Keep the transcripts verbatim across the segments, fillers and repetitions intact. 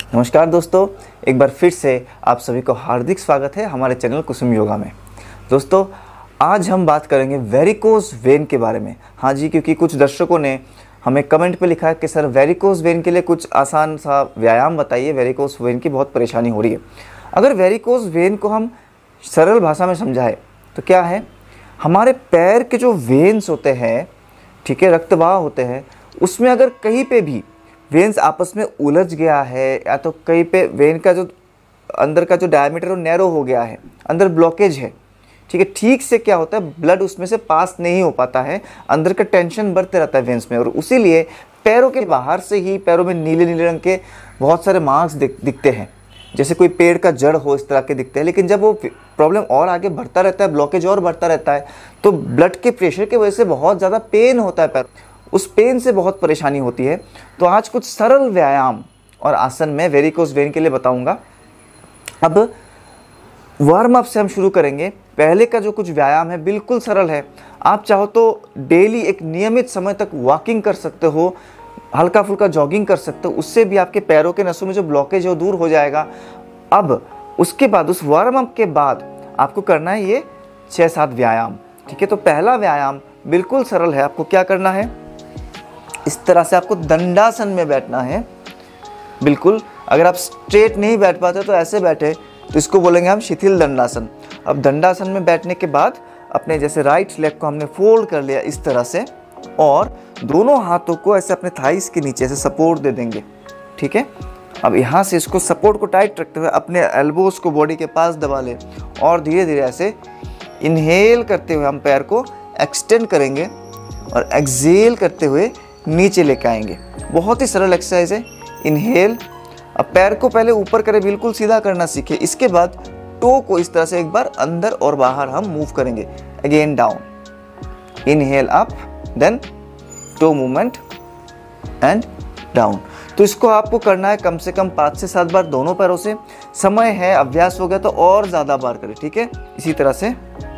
नमस्कार दोस्तों, एक बार फिर से आप सभी को हार्दिक स्वागत है हमारे चैनल कुसुम योगा में। दोस्तों, आज हम बात करेंगे वेरिकोज वेन के बारे में। हाँ जी, क्योंकि कुछ दर्शकों ने हमें कमेंट पे लिखा है कि सर वेरिकोज वेन के लिए कुछ आसान सा व्यायाम बताइए, वेरिकोज वेन की बहुत परेशानी हो रही है। अगर वेरिकोज वेन को हम सरल भाषा में समझाएं तो क्या है, हमारे पैर के जो वेन्स होते हैं, ठीक है, रक्तवाह होते हैं, उसमें अगर कहीं पे भी वेन्स आपस में उलझ गया है या तो कहीं पे वेन का जो अंदर का जो डायमीटर वो नैरो हो गया है, अंदर ब्लॉकेज है, ठीक है, ठीक से क्या होता है, ब्लड उसमें से पास नहीं हो पाता है, अंदर का टेंशन बढ़ते रहता है वेन्स में, और उसीलिए पैरों के बाहर से ही पैरों में नीले नीले रंग के बहुत सारे मार्क्स दिख, दिखते हैं, जैसे कोई पेड़ का जड़ हो, इस तरह के दिखते हैं। लेकिन जब वो प्रॉब्लम और आगे बढ़ता रहता है, ब्लॉकेज और बढ़ता रहता है, तो ब्लड के प्रेशर की वजह से बहुत ज़्यादा पेन होता है, पैर उस पेन से बहुत परेशानी होती है। तो आज कुछ सरल व्यायाम और आसन में वेरिकोज वेन के लिए बताऊंगा। अब वार्म अप से हम शुरू करेंगे। पहले का जो कुछ व्यायाम है बिल्कुल सरल है। आप चाहो तो डेली एक नियमित समय तक वॉकिंग कर सकते हो, हल्का फुल्का जॉगिंग कर सकते हो, उससे भी आपके पैरों के नसों में जो ब्लॉकेज है वो दूर हो जाएगा। अब उसके बाद, उस वार्म अप के बाद आपको करना है ये छः सात व्यायाम, ठीक है। तो पहला व्यायाम बिल्कुल सरल है। आपको क्या करना है, इस तरह से आपको दंडासन में बैठना है। बिल्कुल, अगर आप स्ट्रेट नहीं बैठ पाते तो ऐसे बैठे, तो इसको बोलेंगे हम शिथिल दंडासन। अब दंडासन में बैठने के बाद अपने जैसे राइट लेग को हमने फोल्ड कर लिया इस तरह से, और दोनों हाथों को ऐसे अपने थाइस के नीचे से सपोर्ट दे देंगे, ठीक है। अब यहाँ से इसको सपोर्ट को टाइट रखते हुए अपने एल्बोज को बॉडी के पास दबा ले, और धीरे धीरे ऐसे इनहेल करते हुए हम पैर को एक्सटेंड करेंगे और एक्सहेल करते हुए नीचे लेके आएंगे। बहुत ही सरल एक्सरसाइज है। इनहेल, अब पैर को पहले ऊपर करें, बिल्कुल सीधा करना सीखे। इसके बाद टो को इस तरह से एक बार अंदर और बाहर हम मूव करेंगे। Again down, inhale up, then toe movement and down. तो इसको आपको करना है कम से कम पाँच से सात बार दोनों पैरों से। समय है, अभ्यास हो गया तो और ज़्यादा बार करें, ठीक है। इसी तरह से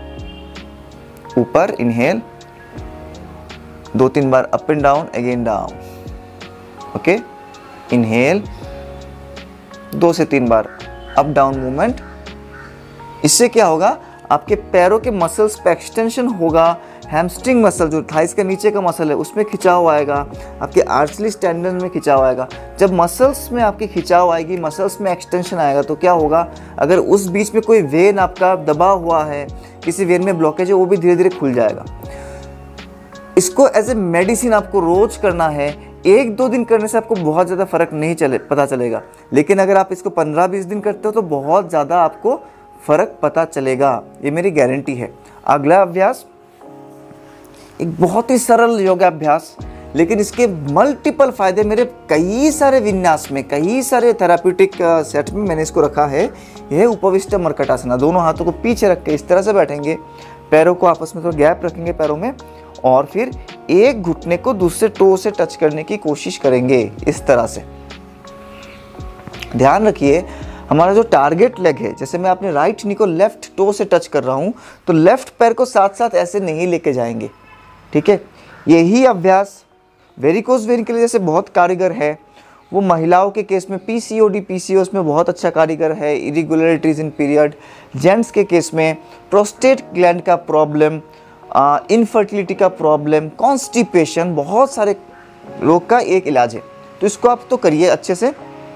ऊपर इनहेल, दो तीन बार up and down, again down, okay. Inhale, दो से तीन बार अप डाउन मूवमेंट। इससे क्या होगा, आपके पैरों के मसल्स पे एक्सटेंशन होगा। हैमस्ट्रिंग मसल, जो थाइस के नीचे का मसल है, उसमें खिंचाव आएगा। आपके आर्चलीस टेंडन में खिंचाव आएगा। जब मसल्स में आपकी खिंचाव आएगी, मसल्स में एक्सटेंशन आएगा, तो क्या होगा, अगर उस बीच में कोई वेन आपका दबा हुआ है, किसी वेन में ब्लॉकेज है, वो भी धीरे धीरे खुल जाएगा। इसको एज ए मेडिसिन आपको रोज करना है। एक दो दिन करने से आपको बहुत ज़्यादा फर्क नहीं चले पता चलेगा, लेकिन अगर आप इसको पंद्रह बीस दिन करते हो तो बहुत ज़्यादा आपको फर्क पता चलेगा, ये मेरी गारंटी है। अगला अभ्यास एक बहुत ही सरल योगाभ्यास, लेकिन इसके मल्टीपल फायदे मेरे कई सारे विन्यास में, कई सारे थेराप्यूटिक सेट में मैंने इसको रखा है। यह उपविष्ट मर्कटासना। दोनों हाथों को पीछे रख के इस तरह से बैठेंगे, पैरों को आपस में थोड़ा गैप रखेंगे पैरों में, और फिर एक घुटने को दूसरे टो से टच करने की कोशिश करेंगे इस तरह से। ध्यान रखिए, हमारा जो टारगेट लेग है, जैसे मैं अपने राइट नी को लेफ्ट टो से टच कर रहा हूं, तो लेफ्ट पैर को साथ साथ ऐसे नहीं लेके जाएंगे, ठीक है। यही अभ्यास वेरिकोज वेन के लिए जैसे बहुत कारीगर है, वो महिलाओं के केस में पीसीओडी पीसीओएस में बहुत अच्छा कारीगर है। इरेगुलरिटीज इन पीरियड, जेंट्स के केस में प्रोस्टेट ग्लैंड का प्रॉब्लम, इनफर्टिलिटी का प्रॉब्लम, कॉन्स्टिपेशन, बहुत सारे रोग का एक इलाज है। तो इसको आप तो करिए अच्छे से।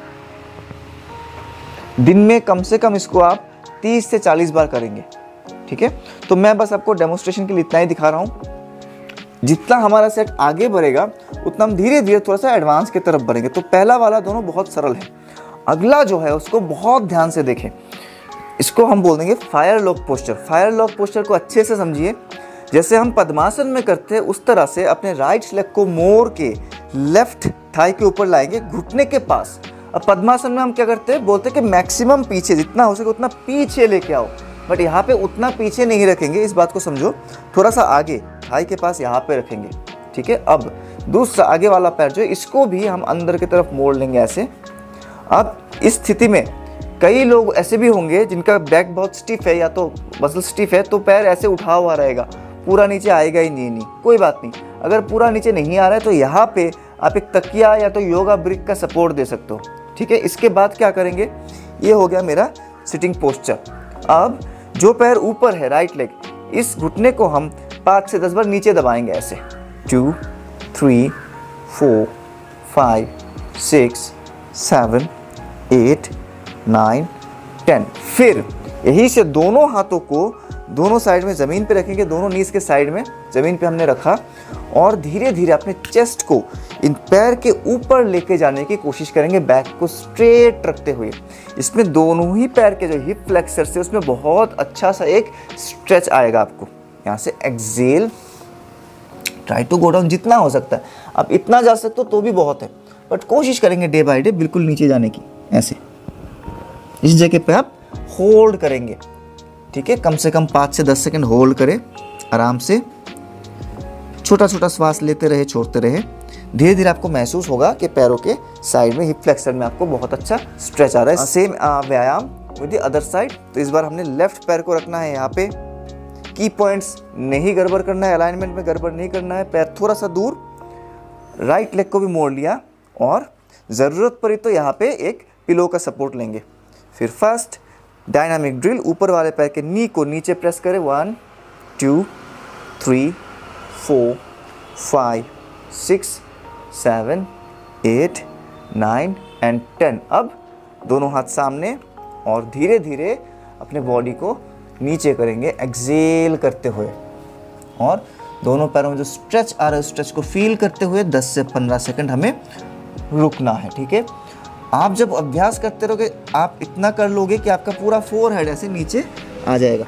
दिन में कम से कम इसको आप तीस से चालीस बार करेंगे, ठीक है। तो मैं बस आपको डेमोन्स्ट्रेशन के लिए इतना ही दिखा रहा हूँ। जितना हमारा सेट आगे बढ़ेगा उतना हम धीरे धीरे थोड़ा सा एडवांस की तरफ बढ़ेंगे। तो पहला वाला दोनों बहुत सरल है। अगला जो है उसको बहुत ध्यान से देखें। इसको हम बोल देंगे fire lock posture. Fire lock posture को अच्छे से समझिए। जैसे हम पद्मासन में करते हैं उस तरह से अपने राइट लेग को मोड़ के लेफ्ट थाई के ऊपर लाएंगे, घुटने के पास। अब पद्मासन में हम क्या करते हैं, बोलते हैं कि मैक्सिमम पीछे, जितना हो सके उतना पीछे लेके आओ, बट यहाँ पे उतना पीछे नहीं रखेंगे, इस बात को समझो। थोड़ा सा आगे थाई के पास यहाँ पे रखेंगे, ठीक है। अब दूसरा आगे वाला पैर जो है, इसको भी हम अंदर की तरफ मोड़ लेंगे ऐसे। अब इस स्थिति में कई लोग ऐसे भी होंगे जिनका बैक बहुत स्टिफ है या तो मसल स्टिफ है, तो पैर ऐसे उठा हुआ रहेगा, पूरा नीचे आएगा ही नहीं। नहीं कोई बात नहीं, अगर पूरा नीचे नहीं आ रहा है तो यहाँ पे आप एक तकिया या तो योगा ब्रिक का सपोर्ट दे सकते हो। ठीक है। इसके बाद क्या करेंगे, ये हो गया मेरा सिटिंग पोस्चर। अब जो पैर ऊपर है राइट लेग, इस घुटने को हम पाँच से दस बार नीचे दबाएंगे ऐसे, two three four five six seven eight nine ten. फिर यही से दोनों हाथों को दोनों साइड में ज़मीन पे रखेंगे, दोनों नीज के साइड में ज़मीन पे हमने रखा, और धीरे धीरे अपने चेस्ट को इन पैर के ऊपर लेके जाने की कोशिश करेंगे, बैक को स्ट्रेट रखते हुए। इसमें दोनों ही पैर के जो हिप फ्लेक्सर है उसमें बहुत अच्छा सा एक स्ट्रेच आएगा आपको। यहाँ से exhale, try to go down जितना हो सकता है। अब इतना जा सकते हो तो भी बहुत है, बट कोशिश करेंगे डे बाय डे बिल्कुल नीचे जाने की। ऐसे इस जगह पे आप होल्ड करेंगे, ठीक है, कम से कम पाँच से दस सेकंड होल्ड करें आराम से, छोटा छोटा श्वास लेते रहे, छोड़ते रहे। धीरे धीरे आपको महसूस होगा कि पैरों के साइड में हिप फ्लेक्सर में आपको बहुत अच्छा स्ट्रेच आ रहा है। सेम व्यायाम विद द अदर साइड। तो इस बार हमने लेफ्ट पैर को रखना है यहाँ पे, की पॉइंट्स नहीं गड़बड़ करना है, अलाइनमेंट में गड़बड़ नहीं करना है, पैर थोड़ा सा दूर, राइट लेग को भी मोड़ लिया, और ज़रूरत पड़ी तो यहाँ पे एक पिलो का सपोर्ट लेंगे। फिर फर्स्ट डायनामिक ड्रिल, ऊपर वाले पैर के नी को नीचे प्रेस करें, one two three four five six seven eight nine and ten. अब दोनों हाथ सामने और धीरे धीरे अपने बॉडी को नीचे करेंगे एक्सेल करते हुए, और दोनों पैरों में जो स्ट्रेच आ रहा है स्ट्रेच को फील करते हुए दस से पंद्रह सेकंड हमें रुकना है, ठीक है। आप जब अभ्यास करते रहोगे आप इतना कर लोगे कि आपका पूरा फोर हेड ऐसे नीचे आ जाएगा।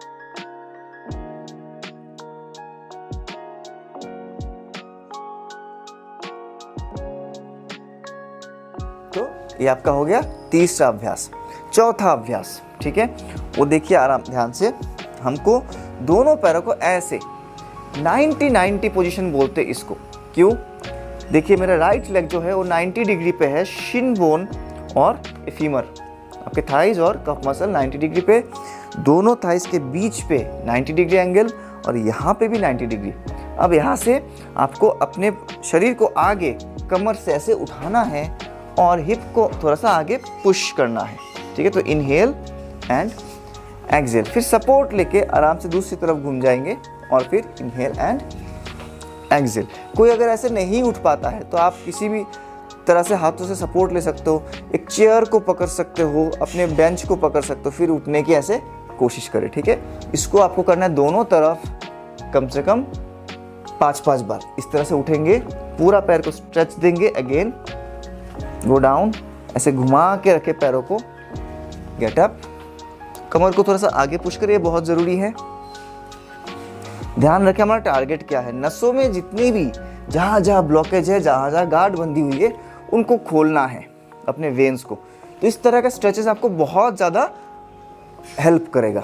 तो ये आपका हो गया तीसरा अभ्यास। चौथा अभ्यास, ठीक है, वो देखिए आराम ध्यान से। हमको दोनों पैरों को ऐसे नाइंटी नाइंटी पोजीशन बोलते हैं इसको। क्यों? देखिए मेरा राइट लेग जो है वो नाइंटी डिग्री पे है, शिन बोन और फीमर, आपके थाइज और कफ मसल नाइंटी डिग्री पे, दोनों थाइज के बीच पे नाइंटी डिग्री एंगल, और यहाँ पे भी नाइंटी डिग्री। अब यहाँ से आपको अपने शरीर को आगे कमर से ऐसे उठाना है और हिप को थोड़ा सा आगे पुश करना है, ठीक है। तो इनहेल एंड एक्सेल, फिर सपोर्ट लेके आराम से दूसरी तरफ घूम जाएंगे, और फिर इनहेल एंड एक्सेल। कोई अगर ऐसे नहीं उठ पाता है तो आप किसी भी तरह से हाथों से सपोर्ट ले सकते हो, एक चेयर को पकड़ सकते हो, अपने बेंच को पकड़ सकते हो, फिर उठने की ऐसे कोशिश करें, ठीक है। इसको आपको करना है दोनों तरफ कम से कम पाँच पाँच बार। इस तरह से उठेंगे, पूरा पैर को स्ट्रेच देंगे, अगेन गो डाउन, ऐसे घुमा के रखे पैरों को, गेट अप, कमर को थोड़ा सा आगे पुश करिए, बहुत ज़रूरी है। ध्यान रखें हमारा टारगेट क्या है, नसों में जितनी भी जहाँ जहाँ ब्लॉकेज है, जहाँ जहाँ गार्ड बंधी हुई है, उनको खोलना है, अपने वेन्स को। तो इस तरह का स्ट्रेचेस आपको बहुत ज़्यादा हेल्प करेगा।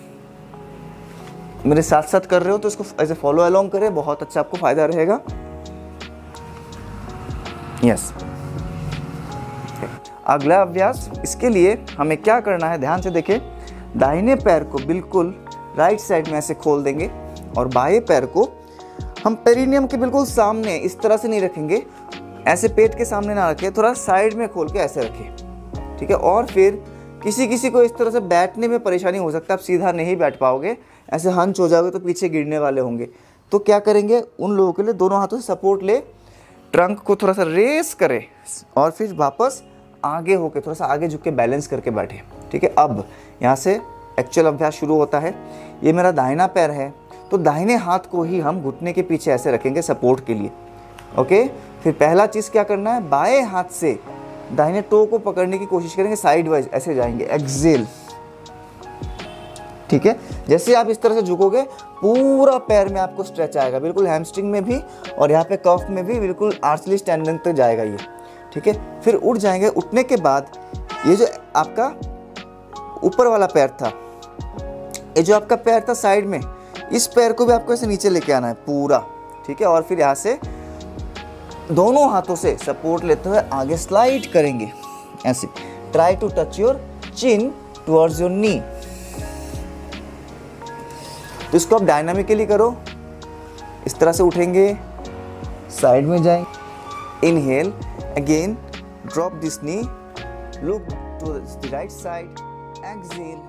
मेरे साथ साथ कर रहे हो तो इसको ऐसे फॉलो अलोंग करें, बहुत अच्छा आपको फायदा रहेगा। यस, अगला अभ्यास, इसके लिए हमें क्या करना है, ध्यान से देखें। दाहिने पैर को बिल्कुल राइट साइड में ऐसे खोल देंगे, और बाएं पैर को हम पेरिनियम के बिल्कुल सामने इस तरह से नहीं रखेंगे, ऐसे पेट के सामने ना रखें, थोड़ा साइड में खोल के ऐसे रखें, ठीक है। और फिर किसी किसी को इस तरह से बैठने में परेशानी हो सकता है, आप सीधा नहीं बैठ पाओगे, ऐसे हंच हो जाओगे तो पीछे गिरने वाले होंगे। तो क्या करेंगे, उन लोगों के लिए दोनों हाथों से सपोर्ट ले, ट्रंक को थोड़ा सा रेस करें, और फिर वापस आगे होके थोड़ा सा आगे झुक के बैलेंस करके बैठे, ठीक है। अब यहाँ से एक्चुअल अभ्यास शुरू होता है। ये मेरा दाहिना पैर है, तो दाहिने हाथ को ही हम घुटने के पीछे ऐसे रखेंगे सपोर्ट के लिए, ओके। फिर पहला चीज़ क्या करना है, बाएं हाथ से दाहिने टो को पकड़ने की कोशिश करेंगे, साइड वाइज ऐसे जाएंगे, एक्सेल, ठीक है। जैसे आप इस तरह से झुकोगे पूरा पैर में आपको स्ट्रेच आएगा, बिल्कुल हैमस्ट्रिंग में भी और यहाँ पे कफ में भी, बिल्कुल आर्चलीस टेंडन तक जाएगा ये, ठीक है। फिर उठ जाएंगे। उठने के बाद ये जो आपका ऊपर वाला पैर था, ये जो आपका पैर था साइड में, इस पैर को भी आपको ऐसे नीचे लेके आना है पूरा, ठीक है। और फिर यहाँ से दोनों हाथों से सपोर्ट लेते हुए आगे स्लाइड करेंगे ऐसे। Try to touch your chin towards your knee. तो इसको आप डायनामिकली करो, इस तरह से उठेंगे, साइड में जाएंगे, inhale, again drop this knee look to the right side, exhale.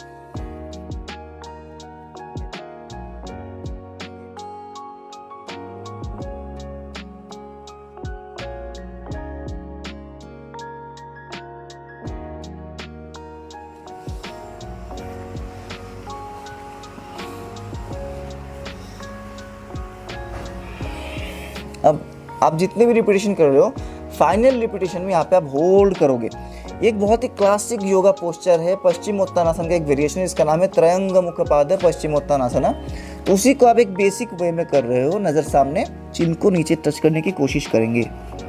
अब आप जितने भी रिपीटेशन कर रहे हो, फाइनल रिपीटेशन में यहाँ पे आप होल्ड करोगे। एक बहुत ही क्लासिक योगा पोस्चर है, पश्चिमोत्तानासन का एक वेरिएशन है, इसका नाम है त्रयंग मुखपाद पश्चिमोत्तानासना। तो उसी को आप एक बेसिक वे में कर रहे हो, नज़र सामने, चिन को नीचे टच करने की कोशिश करेंगे।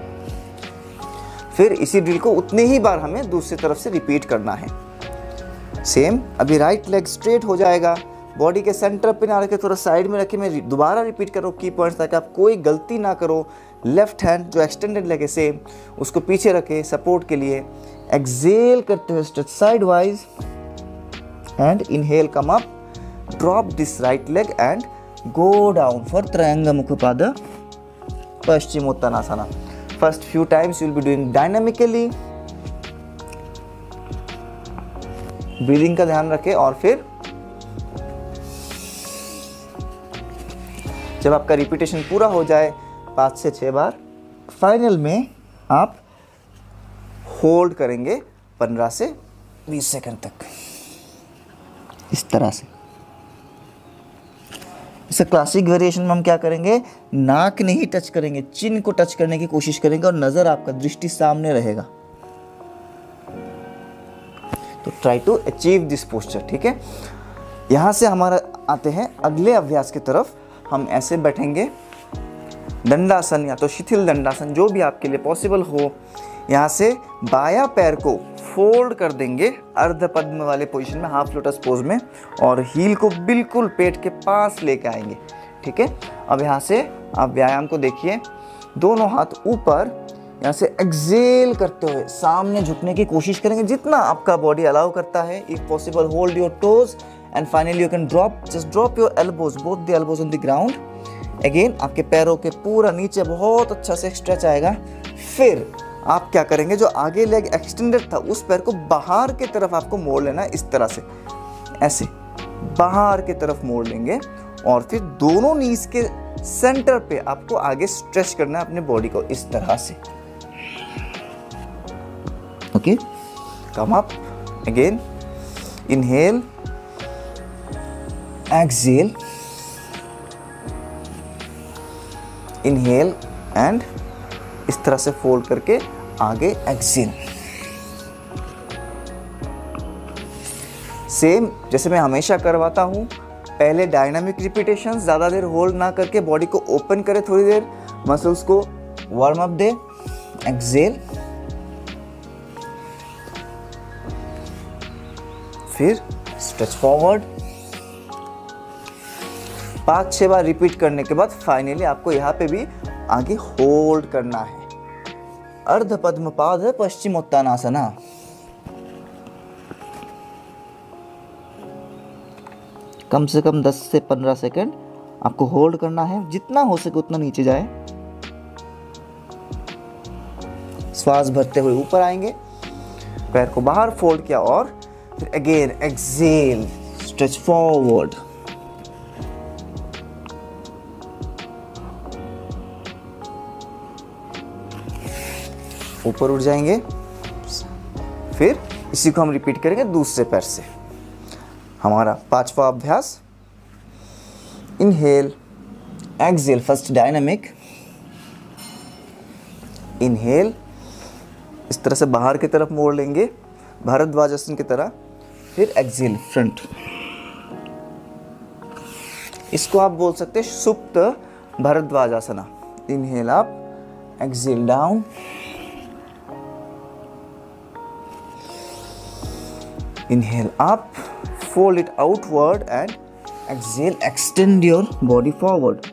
फिर इसी ड्रिल को उतनी ही बार हमें दूसरी तरफ से रिपीट करना है। सेम, अभी राइट लेग स्ट्रेट हो जाएगा, बॉडी के सेंटर पे ना रखे, थोड़ा साइड में रखे। मैं दोबारा रिपीट कर रहा हूँ की पॉइंट्स, ताकि आप कोई गलती ना करो। लेफ्ट हैंड जो एक्सटेंडेड लेग है सेम, उसको पीछे रखे सपोर्ट के लिए। एक्सेल करते हुए stretch side wise and inhale, come up, drop this right leg and go down for त्रयंग मुखपाद पश्चिमोत्तानासना। First few times you will be doing dynamically, breathing का ध्यान रखें। और फिर जब आपका रिपीटेशन पूरा हो जाए पाँच से छः बार, फाइनल में आप होल्ड करेंगे पंद्रह से बीस सेकंड तक, इस तरह से। इस क्लासिक वेरिएशन में हम क्या करेंगे, नाक नहीं टच करेंगे, चिन को टच करने की कोशिश करेंगे और नज़र आपका दृष्टि सामने रहेगा। तो try to achieve this posture, ठीक है। यहाँ से हमारा आते हैं अगले अभ्यास की तरफ। हम ऐसे बैठेंगे, दंडासन या तो शिथिल दंडासन, जो भी आपके लिए पॉसिबल हो। यहाँ से बायां पैर को फोल्ड कर देंगे अर्ध पद्म वाले पोजीशन में, हाफ लोटस पोज में, और हील को बिल्कुल पेट के पास लेके आएंगे, ठीक है। अब यहाँ से आप व्यायाम को देखिए, दोनों हाथ ऊपर, यहाँ से एक्सेल करते हुए सामने झुकने की कोशिश करेंगे, जितना आपका बॉडी अलाउ करता है। If possible hold your toes and finally you can drop, just drop your elbows, both the elbows on the ground. Again आपके पैरों के पूरा नीचे बहुत अच्छा से स्ट्रेच आएगा। फिर आप क्या करेंगे, जो आगे लेग एक्सटेंडेड था उस पैर को बाहर की तरफ आपको मोड़ लेना है, इस तरह से, ऐसे बाहर की तरफ मोड़ लेंगे। और फिर दोनों नीज के सेंटर पे आपको आगे स्ट्रेच करना है अपने बॉडी को, इस तरह से। Okay, come up, again inhale, exhale, inhale and इस तरह से फोल्ड करके आगे exhale। सेम जैसे मैं हमेशा करवाता हूँ, पहले डायनामिक रिपीटेशन, ज़्यादा देर होल्ड ना करके बॉडी को ओपन करे, थोड़ी देर मसल्स को वार्म अप दे। एक्सेल, फिर स्ट्रेच फॉरवर्ड। पाँच छह बार रिपीट करने के बाद फाइनली आपको यहाँ पे भी आगे होल्ड करना है। अर्ध पद्मपाद पश्चिमोत्तानासना। कम से कम दस से पंद्रह सेकंड आपको होल्ड करना है, जितना हो सके उतना नीचे जाए। श्वास भरते हुए ऊपर आएंगे, पैर को बाहर फोल्ड किया और फिर अगेन एक्सेल, स्ट्रेच फॉरवर्ड। ऊपर उठ जाएंगे, फिर इसी को हम रिपीट करेंगे दूसरे पैर से। हमारा पांचवा अभ्यास, inhale, exhale, first dynamic, inhale, इस तरह से बाहर की तरफ मोड़ लेंगे भारद्वाजासन की तरह, फिर एक्सेल फ्रंट। इसको आप बोल सकते हैं सुप्त भारद्वाजासना। Inhale up, exhale down, inhale up, fold it outward and exhale, extend your body forward।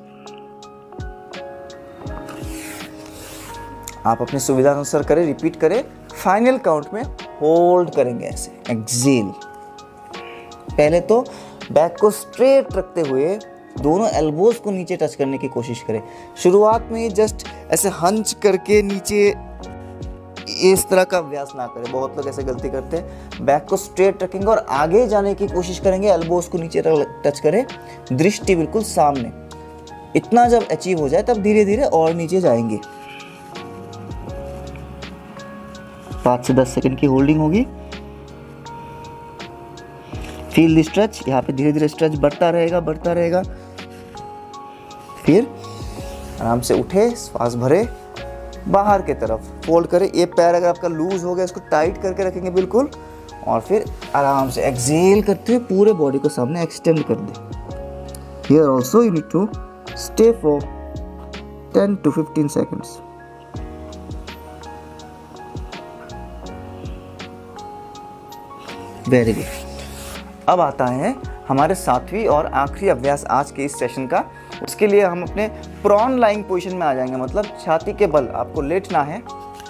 आप अपनी सुविधा अनुसार करें, रिपीट करें। फाइनल काउंट में होल्ड करेंगे ऐसे, एक्सेल। पहले तो बैक को स्ट्रेट रखते हुए दोनों एल्बोज को नीचे टच करने की कोशिश करें। शुरुआत में जस्ट ऐसे हंच करके नीचे इस तरह का अभ्यास ना करें। बहुत लोग ऐसे गलती करते हैं। बैक को स्ट्रेट रखेंगे और आगे जाने की कोशिश करेंगे, एल्बोस को नीचे टच करें, दृष्टि बिल्कुल सामने। इतना जब अचीव हो जाए तब धीरे धीरे और नीचे जाएंगे। पाँच से दस सेकंड की होल्डिंग होगी। फील द स्ट्रेच, यहाँ पे धीरे धीरे स्ट्रेच बढ़ता रहेगा बढ़ता रहेगा। फिर आराम से उठे, श्वास भरे, बाहर की तरफ फोल्ड करें। ये पैर अगर आपका लूज हो गया इसको टाइट करके रखेंगे बिल्कुल, और फिर आराम से एक्सहेल करते हुए पूरे बॉडी को सामने एक्सटेंड कर दें। Here also you need to stay for ten to fifteen seconds. Very good. अब आता है हमारे सातवीं और आखिरी अभ्यास आज के इस सेशन का। उसके लिए हम अपने प्रॉन लाइंग पोजीशन में आ जाएंगे, मतलब छाती के बल आपको लेटना है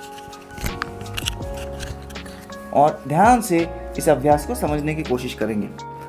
और ध्यान से इस अभ्यास को समझने की कोशिश करेंगे।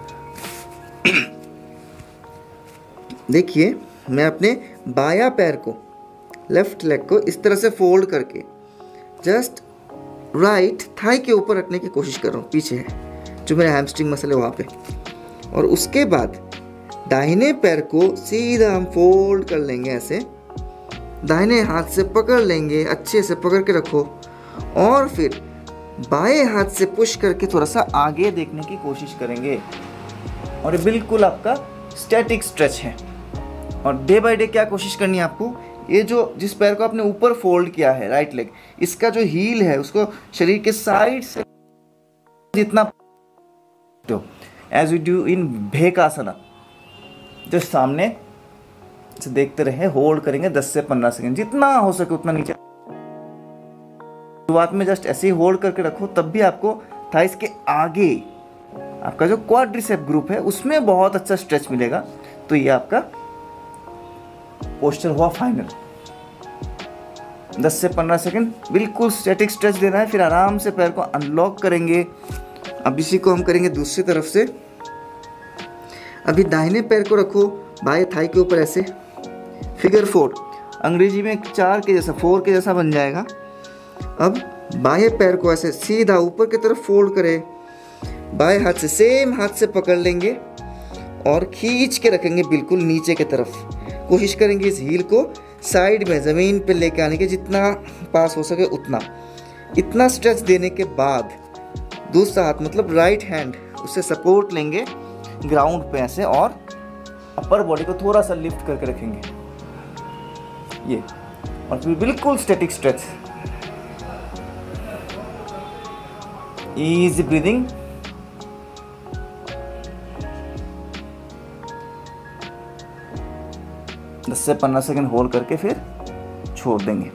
देखिए, मैं अपने बाया पैर को, लेफ्ट लेग को इस तरह से फोल्ड करके जस्ट राइट थाई के ऊपर रखने की कोशिश कर रहा हूँ। पीछे है जो मेरा हैमस्ट्रिंग मसल है वहाँ पे, और उसके बाद दाहिने पैर को सीधा हम फोल्ड कर लेंगे ऐसे, दाहिने हाथ से पकड़ लेंगे, अच्छे से पकड़ के रखो, और फिर बाएं हाथ से पुश करके थोड़ा सा आगे देखने की कोशिश करेंगे। और ये बिल्कुल आपका स्टैटिक स्ट्रेच है। और डे बाय डे क्या कोशिश करनी है आपको, ये जो जिस पैर को आपने ऊपर फोल्ड किया है राइट लेग, इसका जो हील है उसको शरीर के साइड से जितना एज यू डू इन भेकासना, जो सामने से देखते रहे, होल्ड करेंगे दस से पंद्रह सेकंड, जितना हो सके उतना नीचे। शुरुआत में जस्ट ऐसे ही होल्ड करके रखो, तब भी आपको थाइस के आगे आपका जो क्वाड्रिसेप ग्रुप है उसमें बहुत अच्छा स्ट्रेच मिलेगा। तो ये आपका पोस्चर हुआ फाइनल। दस से पंद्रह सेकंड बिल्कुल स्टैटिक स्ट्रेच देना है, फिर आराम से पैर को अनलॉक करेंगे। अब इसी को हम करेंगे दूसरी तरफ से। अभी दाहिने पैर को रखो बाएं थाई के ऊपर ऐसे, फिगर फोर, अंग्रेजी में चार के जैसा, फोर के जैसा बन जाएगा। अब बाएं पैर को ऐसे सीधा ऊपर की तरफ फोल्ड करें, बाएं हाथ से सेम हाथ से पकड़ लेंगे और खींच के रखेंगे बिल्कुल नीचे की तरफ। कोशिश करेंगे इस हील को साइड में ज़मीन पे लेके आने के, जितना पास हो सके उतना। इतना स्ट्रेच देने के बाद दूसरा हाथ मतलब राइट हैंड उससे सपोर्ट लेंगे ग्राउंड पे ऐसे, और अपर बॉडी को थोड़ा सा लिफ्ट करके रखेंगे ये, और फिर बिल्कुल स्टैटिक स्ट्रेच। Easy breathing. दस से पंद्रह सेकंड होल्ड करके फिर छोड़ देंगे।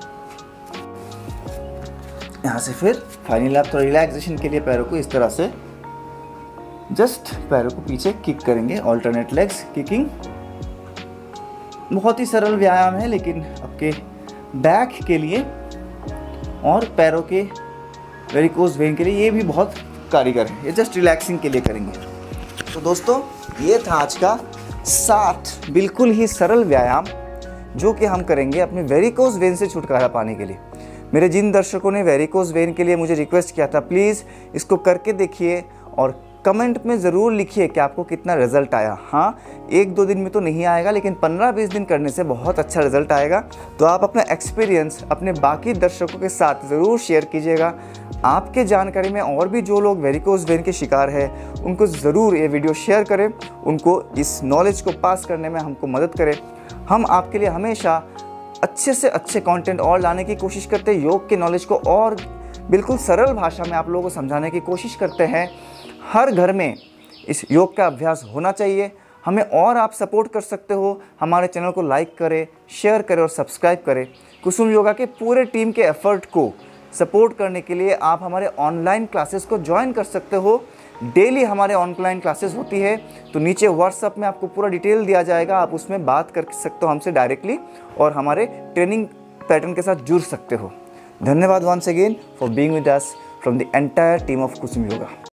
यहाँ से फिर फाइनली आप थोड़ा रिलैक्सेशन के लिए पैरों को इस तरह से जस्ट पैरों को पीछे किक करेंगे, ऑल्टरनेट लेग्स किकिंग। बहुत ही सरल व्यायाम है, लेकिन आपके बैक के लिए और पैरों के वेरिकोज वेन के लिए ये भी बहुत कारगर है। ये जस्ट रिलैक्सिंग के लिए करेंगे। तो दोस्तों, ये था आज का सात बिल्कुल ही सरल व्यायाम जो कि हम करेंगे अपने वेरिकोज वेन से छुटकारा पाने के लिए। मेरे जिन दर्शकों ने वेरिकोज वेन के लिए मुझे रिक्वेस्ट किया था, प्लीज़ इसको करके देखिए और कमेंट में ज़रूर लिखिए कि आपको कितना रिजल्ट आया। हाँ, एक दो दिन में तो नहीं आएगा, लेकिन पंद्रह बीस दिन करने से बहुत अच्छा रिजल्ट आएगा। तो आप अपना एक्सपीरियंस अपने बाकी दर्शकों के साथ ज़रूर शेयर कीजिएगा। आपके जानकारी में और भी जो लोग वेरिकोज वेन के शिकार है, उनको ज़रूर ये वीडियो शेयर करें, उनको इस नॉलेज को पास करने में हमको मदद करें। हम आपके लिए हमेशा अच्छे से अच्छे कंटेंट और लाने की कोशिश करते हैं। योग के नॉलेज को और बिल्कुल सरल भाषा में आप लोगों को समझाने की कोशिश करते हैं। हर घर में इस योग का अभ्यास होना चाहिए। हमें और आप सपोर्ट कर सकते हो। हमारे चैनल को लाइक करें, शेयर करें और सब्सक्राइब करें। कुसुम योगा के पूरे टीम के एफर्ट को सपोर्ट करने के लिए आप हमारे ऑनलाइन क्लासेस को ज्वाइन कर सकते हो। डेली हमारे ऑनलाइन क्लासेस होती है, तो नीचे व्हाट्सएप में आपको पूरा डिटेल दिया जाएगा। आप उसमें बात कर सकते हो हमसे डायरेक्टली और हमारे ट्रेनिंग पैटर्न के साथ जुड़ सकते हो। धन्यवाद once again for being with us from the entire team of Kusum yoga.